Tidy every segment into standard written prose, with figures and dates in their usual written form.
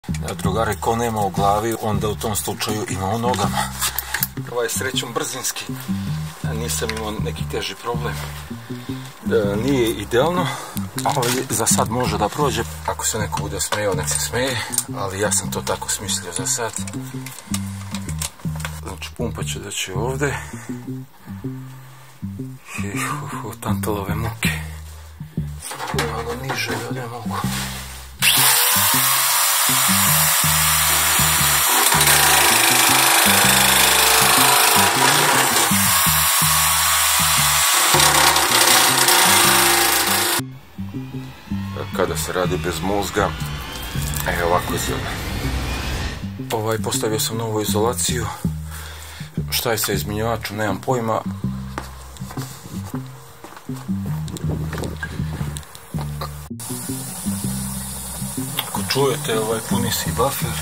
Drugari, ko nema u glavi, onda u tom slučaju ima u nogama. Ovaj je srećom brzinski, nisam imao neki teži problem. Nije idealno, ali za sad može da prođe. Ako se neko bude smejao, nek se smeje, ali ja sam to tako smislio za sad. Znači, pumpa će doći ovdje. Tantalove muke. Malo niže, ja ne mogu. Kada se radi bez mozga, ovako izgleda. Postavio sam novu izolaciju. Šta je sa izmjenjivačom, nemam pojma. Ako čujete, puni si buffer.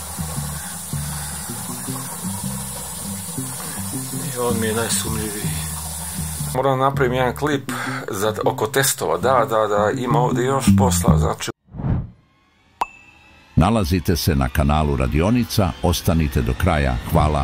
I on mi je najsumljiviji. Moram napraviti jedan klip oko testova, da, ima ovdje još posla, znači. Nalazite se na kanalu Radionica, ostanite do kraja, hvala.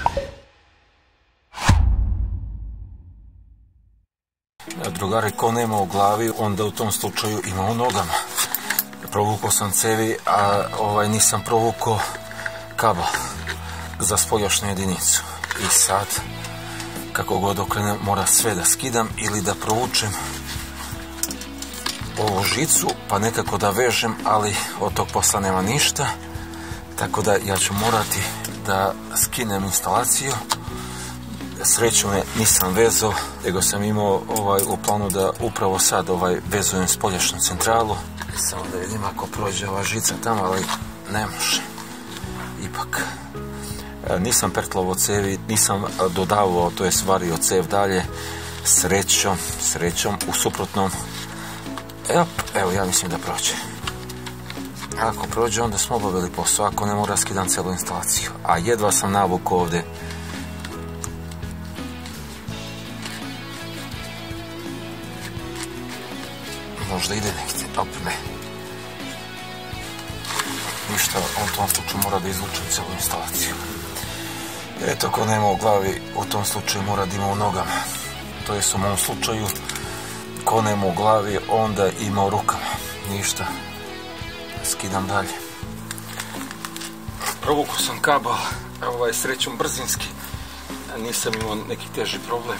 Drugari, ko nema u glavi, onda u tom slučaju ima u nogama. Provukao sam cevi, a nisam provukao kabel za spoljašnju jedinicu. I sad, kako god okrenem, mora sve da skidam ili da provučem ovu žicu, pa nekako da vežem, ali od tog posla nema ništa. Tako da ja ću morati da skinem instalaciju. Srećom nisam vezao, nego sam imao u planu da upravo sad vezujem spoljašnju centralu. Samo da vidim ako prođe ova žica tamo, ali ne može. Ipak. Nisam pertlovo cevi, nisam dodavao, to je vario cev dalje. Srećom, u suprotnom. Evo, ja mislim da prođe. Ako prođe, onda smo obavili posao, ako ne mora skidam celu instalaciju. A jedva sam navukao ovdje. Možda ide nekde, ne. Ništa, on u tom slučaju mora da izvučem celu instalaciju. Eto, ko nema u glavi, u tom slučaju mora da ima u nogama. To je u mom slučaju, ko nema u glavi, onda ima u rukama. Ništa, skidam dalje. Provukao sam kabel, ovaj je srećom brzinski, nisam imao neki teži problem.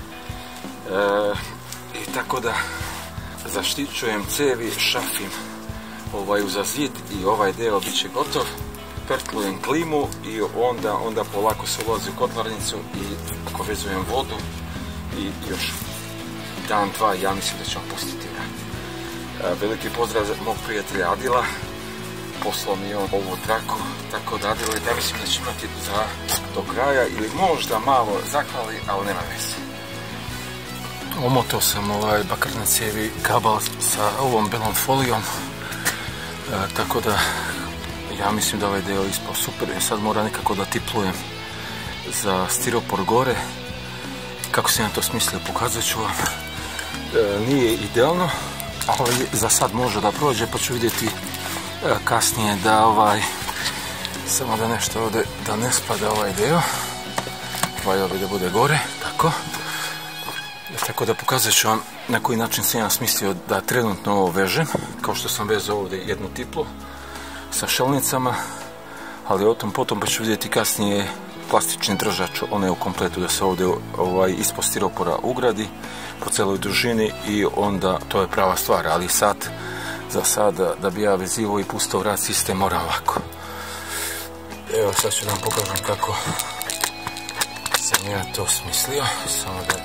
I tako da zaštićujem cevi, šafim uza zid i ovaj deo bit će gotov. Pertlujem klimu i onda polako se ulazi u kotlarnicu i ako vezujem vodu i još dan, dva, ja mislim da ćemo pustiti rad. Veliki pozdrav za mog prijatelja Adila, poslao mi on ovu traku, tako da Adila, ja mislim da će imati do kraja ili možda malo zakvali, ali nema veze. Omotao sam bakarne cijevi kabel sa ovom belom folijom, tako da ja mislim da ovaj deo ispao super. Ja sad moram nekako da tiplujem za stiropor gore. Kako sam ja to smislio, pokazat ću vam. Nije idealno, ali za sad može da prođe, pa ću vidjeti kasnije da samo da nešto ovdje, da ne spada ovaj deo. Ovaj da bude gore, tako. Tako da pokazat ću vam na koji način sam ja smislio da trenutno ovo vežem. Kao što sam vezao ovdje jednu tiplu sa šelnicama, ali o tom potom pa ću vidjeti kasnije plastični držač, onaj u kompletu, da se ovdje ispod stiropora ugradi po celoj dužini i onda to je prava stvar, ali sad, za sada, da bi ja vezivao i pustao rad sistem, moram ovako. Evo, sad ću vam pokažem kako sam ja to smislio, samo da...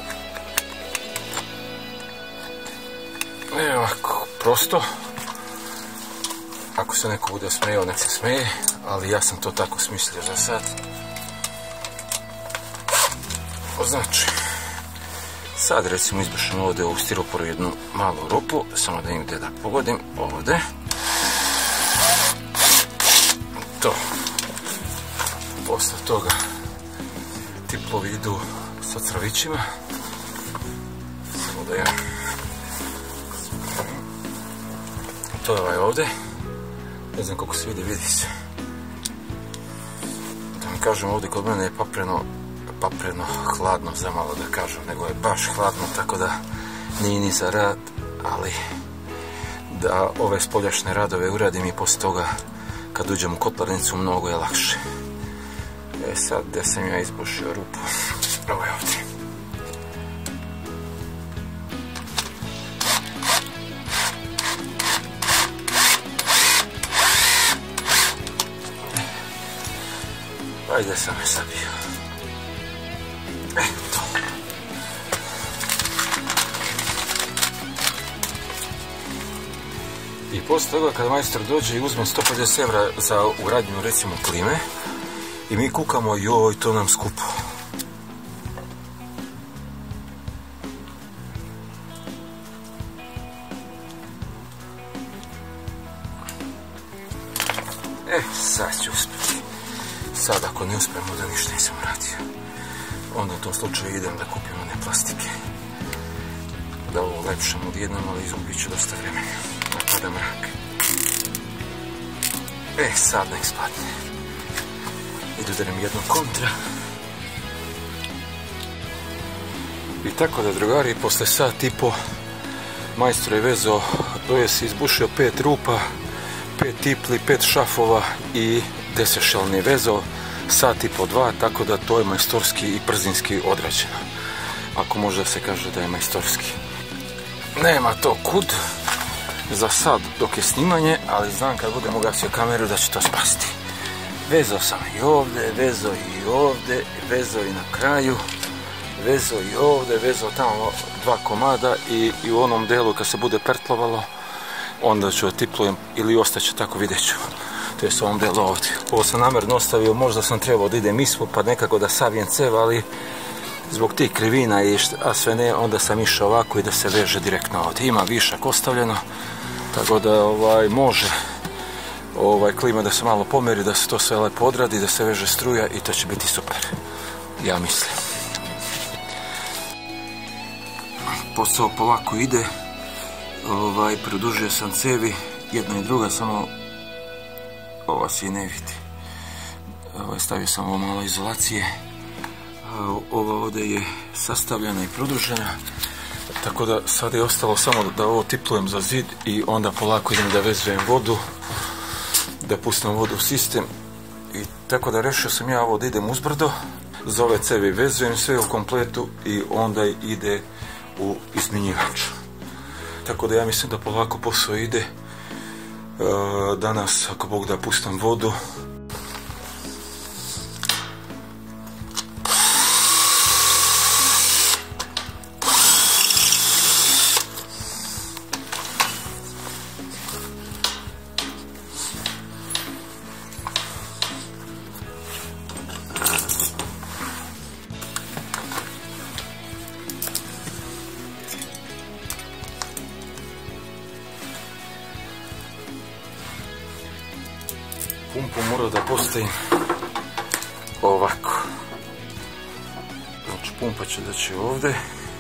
Evo ovako, prosto. Ako se neko bude smejao, nek se smeje, ali ja sam to tako smislio za sad. Znači, sad recimo izbrišem ovdje u stiroporu jednu malu rupu, samo da im gdje da pogodim, ovdje. To. Posle toga tiplovi idu sa crvićima. Samo da ja... To je ovaj ovdje. Ne znam koliko se vidi se. Da mi kažem, ovdje kod mene je papreno hladno, zamalo da kažem, nego je baš hladno, tako da nije ni za rad, ali da ove spoljašnje radove uradim i poslije toga kad uđem u kotlarnicu mnogo je lakše. Sad gdje sam ja izbušio rupu, ovo je ovdje. Ajde sam je sabio. Eto. I poslije toga kad majstor dođe i uzme 150 € za ugradnju recimo klime i mi kukamo, joj, to nam skupo. Sad ću uspjeti. Sad ako ne uspijem, onda ništa nisam radio. Onda u tom slučaju idem da kupim one plastike. Da ovo lepšem odjednom, ali izgubit ću dosta vremena. Napada mrak. Sad nek spadne. Idu da nam jednom kontra. I tako da, drugari, posle sat i po majstor je vezao, to je si izbušio 5 rupa, 5 tipli, 5 šafova i 10 šelni vezao, sat i po 2, tako da to je majstorski i brzinski odrađeno. Ako može da se kaže da je majstorski. Nema to kud za sad dok je snimanje, ali znam kad budem ugasio kameru da će to spasti. Vezao sam i ovdje, vezao i ovdje, vezao i na kraju, vezao i ovdje, vezao tamo 2 komada i u onom delu kad se bude pertlovalo, onda ću otiplujem ili ostaće tako, vidjet ću. To je s ovom delu ovdje. Ovo sam namjerno ostavio, možda sam trebao da idem ispod pa nekako da savijem cev, ali zbog tih krivina a sve ne, onda sam išao ovako i da se veže direktno ovdje. Ima višak ostavljeno, tako da može klima da se malo pomeri, da se to sve lepo odradi, da se veže struja i to će biti super. Ja mislim. Posao polako ide. Produžio sam cevi, jedna i druga, samo ova se i ne vidi. Stavio sam ovo malo izolacije. Ova ovdje je sastavljena i produžena, tako da sad je ostalo samo da ovo tiplujem za zid i onda polako idem da vezujem vodu, da pustim vodu u sistem. I tako da rešio sam ja ovo da idem uzbrdo, za ove cevi vezujem sve u kompletu i onda ide u izmjenjivač. Tako da ja mislim da polako posao ide. Danas, ako Bog da, pustam vodu. Pumpu mora da postavim ovako. Znači pumpa će doći ovdje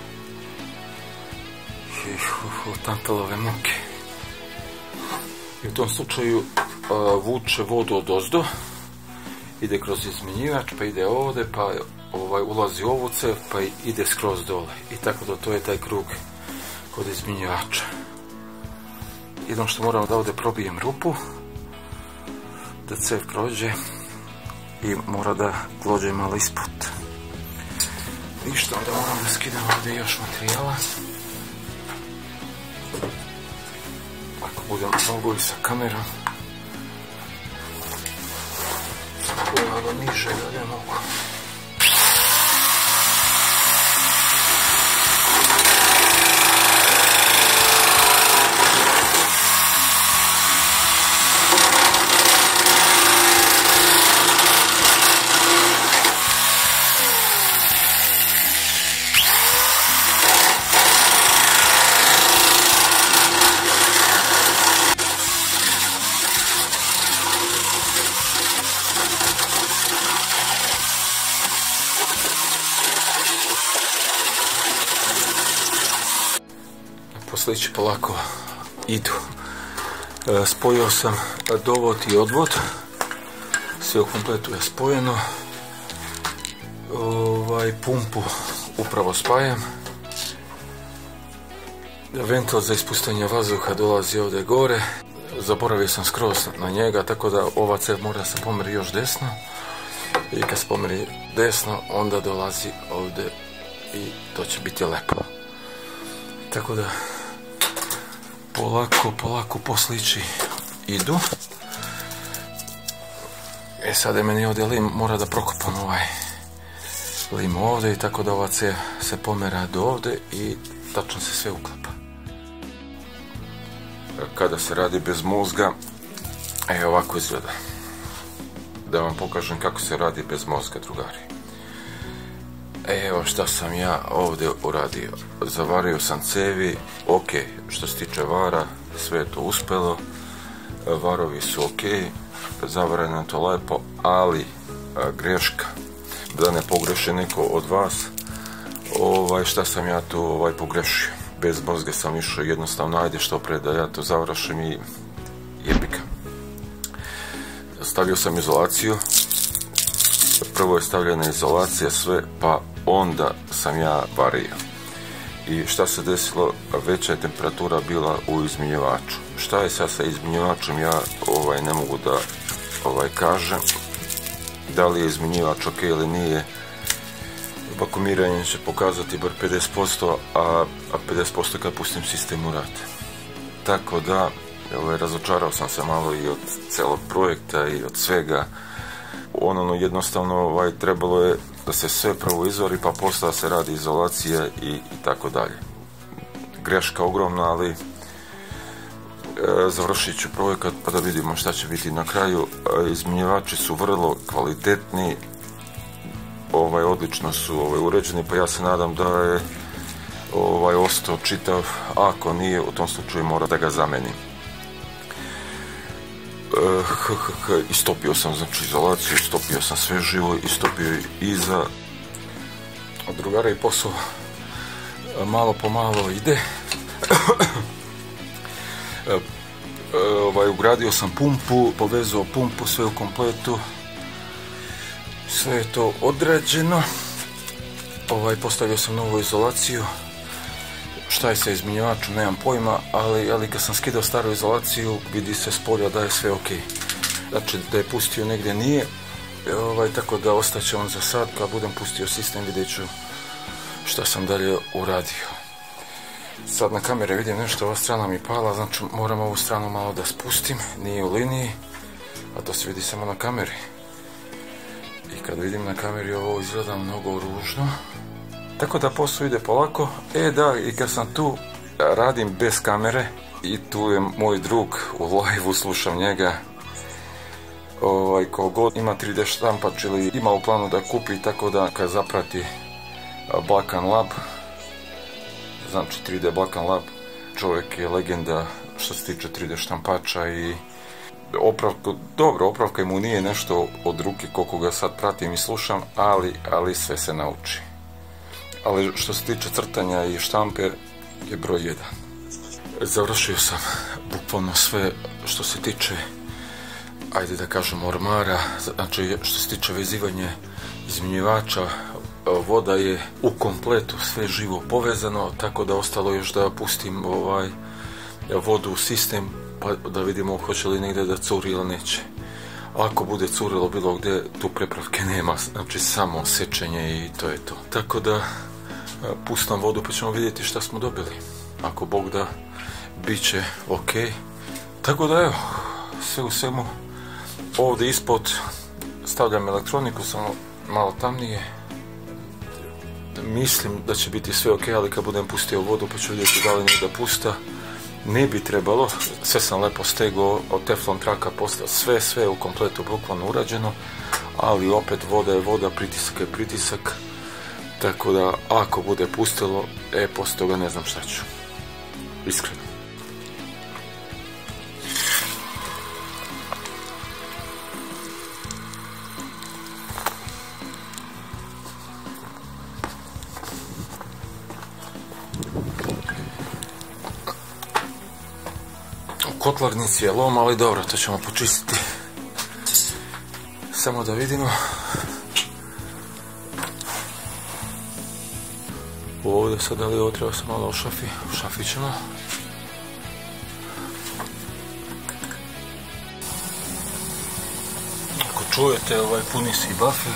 i tantalove muke. I u tom slučaju vuče vodu od ozdo, ide kroz izmjenjivač, pa ide ovdje, pa ulazi u ovu cev, pa ide skroz dole. I tako da to je taj krug kod izmjenjivača. Jedno što moram da ovdje probijem rupu, da cev prođe i mora da glođe malo ispod. Ništa, onda moram da skidam ovdje još materijala. Ako budem mogu i sa kamerom. Malo niže da ne mogu. Poslići polako idu. Spojio sam dovod i odvod, sve u kompletu je spojeno. Pumpu upravo spajam. Ventil za ispuštanje vazduha dolazi ovdje gore. Zaboravio sam skroz na njega, tako da ova cev mora se pomeri još desno. I kad se pomeri desno, onda dolazi ovdje i to će biti lepo. Tako da polako poslići idu. Sad je meni ovdje lim, mora da prokopam ovaj lim ovdje, i tako da ova cev se pomera do ovdje i tačno se sve uklapa. Kada se radi bez mozga, ovako izgleda. Da vam pokažem kako se radi bez mozga, drugari. Evo šta sam ja ovdje uradio. Zavario sam cevi, ok, što se tiče vara, sve je to uspjelo. Varovi su ok, zavareno je to lepo, ali greška, da ne pogreši neko od vas, šta sam ja tu pogrešio. Bez mozga sam išao, jednostavno ajde što pre da ja to završim i jebika. Stavio sam izolaciju, prvo je stavljena izolacija sve, pa onda sam ja vario. I šta se desilo, veća je temperatura bila u izmjenjivaču. Šta je sad sa izmjenjivačem, ja ne mogu da kažem. Da li je izmjenjivač ok ili nije, vakuumiranje će pokazati bar 50%, a 50% kad pustim sistem u rad. Tako da, razočarao sam se malo i od celog projekta i od svega. Jednostavno trebalo je da se sve prvo izvari, pa posle se radi izolacija i tako dalje. Greška ogromna, ali završit ću projekat pa da vidimo šta će biti na kraju. Izmjenjivači su vrlo kvalitetni, odlično su uređeni, pa ja se nadam da je ostao čitav. Ako nije, u tom slučaju mora da ga zamenim. Istopio sam izolaciju, istopio sam sve živo, istopio iza. Drugara i posao malo po malo ide. Ugradio sam pumpu, povezao pumpu, sve u kompletu. Sve je to odrađeno. Postavio sam novu izolaciju. Šta je sa izmjenjivačom, nemam pojma, ali kad sam skidao staru izolaciju, vidi se s polja da je sve ok. Znači da je pustio negdje nije, tako da ostaće on za sad. Kad budem pustio sistem, vidjet ću šta sam dalje uradio. Sad na kamere vidim nešto, ova strana mi pala, znači moram ovu stranu malo da spustim, nije u liniji, a to se vidi samo na kameri. I kad vidim na kameri, ovo izgleda mnogo ružno. Tako da posao ide polako. Da, i kad sam tu, radim bez kamere i tu je moj drug u live-u, slušam njega. Ko god ima 3D štampač ili ima u planu da kupi, tako da kad zaprati Blakan Lab, znači 3D Blakan Lab, čovjek je legenda što se tiče 3D štampača i opravka mu nije nešto od ruke koliko ga sad pratim i slušam, ali sve se nauči. Ali što se tiče crtanja i štampe je broj 1. Završio sam bukvalno sve što se tiče, ajde da kažem, ormara, znači što se tiče vezivanja izmjenjivača, voda je u kompletu sve živo povezano, tako da ostalo još da pustim vodu u sistem, pa da vidimo hoće li negdje da curi ili neće. Ako bude curilo bilo gdje, tu prepravke nema, znači samo sečenje i to je to. Tako da pustam vodu pa ćemo vidjeti šta smo dobili. Ako Bog da, bit će ok. Tako da evo, sve u svemu, ovdje ispod stavljam elektroniku, samo malo tamnije. Mislim da će biti sve ok, ali kad budem pustio vodu pa ću vidjeti da li nije da pusta. Ne bi trebalo, sve sam lepo stegao od teflon traka, postao sve u kompletu bukvalno urađeno, ali opet voda je voda, pritisak je pritisak, tako da ako bude pustilo, poslije toga ne znam šta ću, iskreno. kotlarnici je lom, ali dobro, to ćemo počistiti. Samo da vidimo. Ovdje sad da li ovo treba se malo ušafit ćemo. Ako čujete, puni si buffer.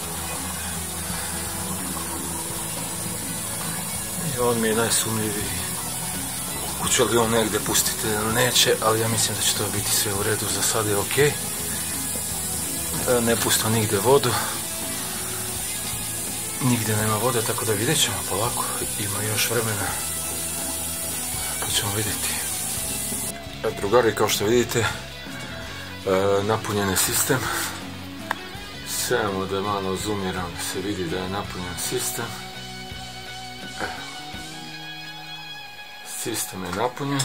I on mi je najsumljiviji. Hoće li on negdje pustiti ili neće, ali ja mislim da će to biti sve u redu, za sad je ok. Ne pusta nigdje vodu. Nigdje nema vode, tako da vidjet ćemo polako. Ima još vremena. Pa ćemo vidjeti. Drugari, kao što vidite, napunjen je sistem. Samo da malo zoomiram da se vidi da je napunjen sistem. Sistem je napunjen.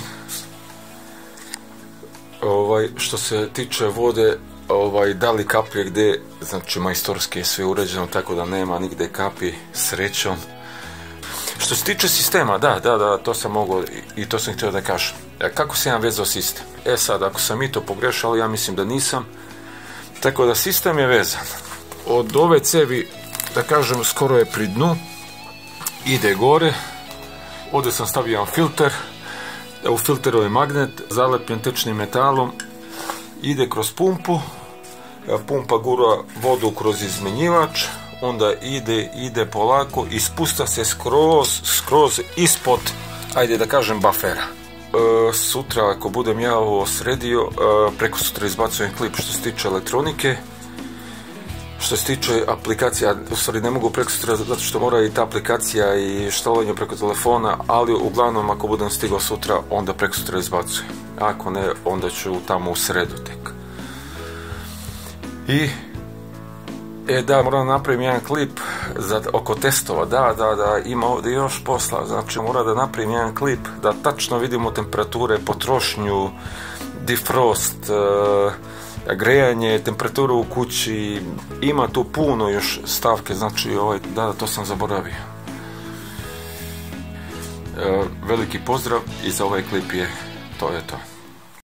Što se tiče vode, da li kaplje gdje, znači majstorski je sve uređeno, tako da nema nigdje kapi, srećom. Što se tiče sistema, da, to sam mogao i to sam htio da kažem. Kako se ja vezao sistem? Sad, ako sam i to pogrešao, ja mislim da nisam. Tako da sistem je vezan. Od ove cevi, da kažem, skoro je pri dnu, ide gore. Ovdje sam stavio jedan filter. U filteru je magnet, zalepljen tečnim metalom. Ide kroz pumpu. Pumpa gura vodu kroz izmenjivač. Onda ide polako i spusta se skroz ispod, ajde da kažem, buffera. Sutra, ako budem ja ovo sredio, preko sutra izbacujem klip što se tiče elektronike. Što se tiče aplikacija, u stvari ne mogu preko sutra zato što mora i ta aplikacija i štalovanje preko telefona, ali uglavnom ako budem stigao sutra, onda preko sutra izbacujem. Ako ne, onda ću tamo u sredu tek. I da, moram napraviti jedan klip oko testova, da, ima ovdje još posla, znači moram da napravim jedan klip da tačno vidimo temperature, potrošnju, defrost, grejanje, temperaturu u kući, ima tu puno još stavke, znači da, to sam zaboravio. Veliki pozdrav i za ovaj klip to je to.